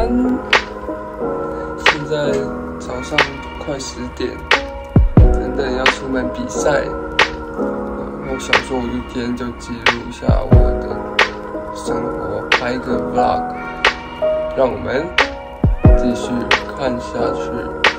现在早上快10点，等等要出门比赛。我想说，我一天就记录一下我的生活，拍一个 vlog， 让我们继续看下去。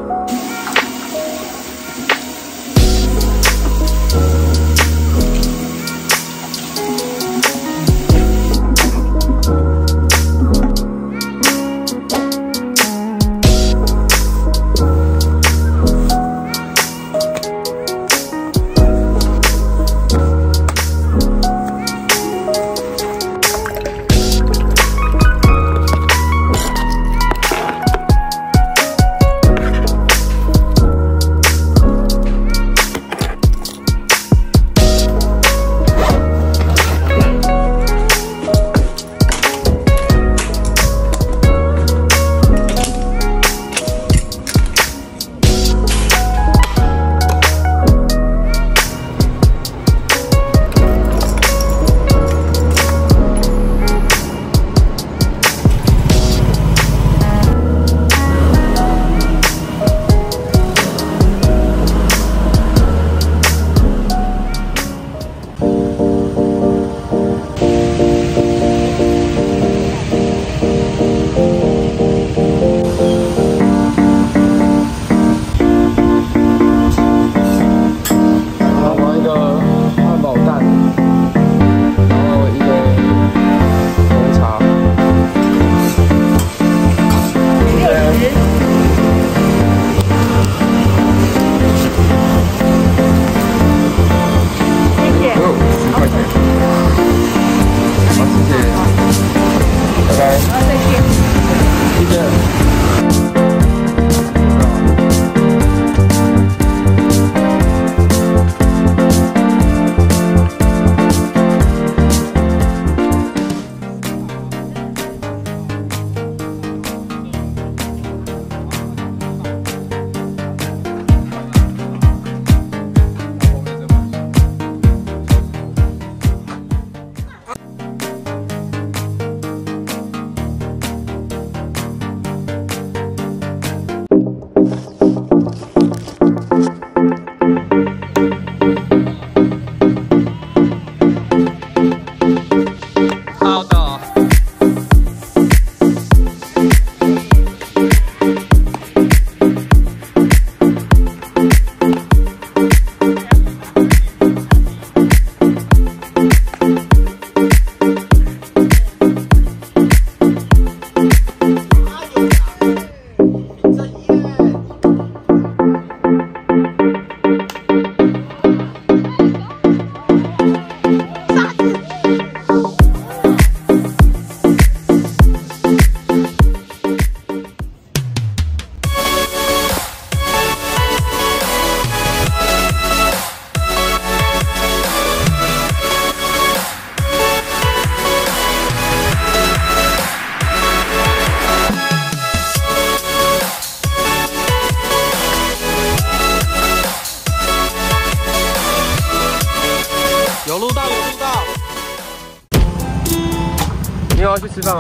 有录到，有录到。 你有要去吃饭吗？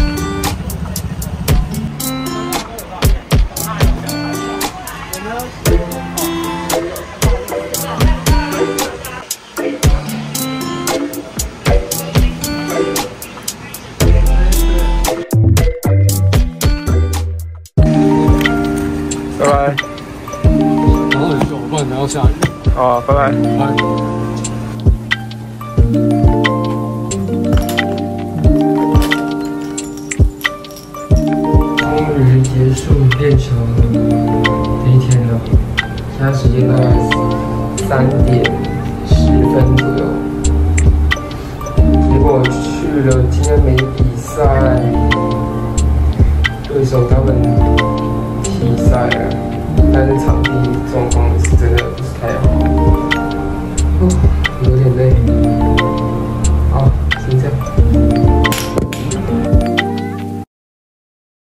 拜拜。 然后很久，不然等要下雨。 好，拜拜。 拜。 终于结束练球的一天了，现在时间大概3点10分左右。结果去了，今天没比赛，对手他们踢赛了。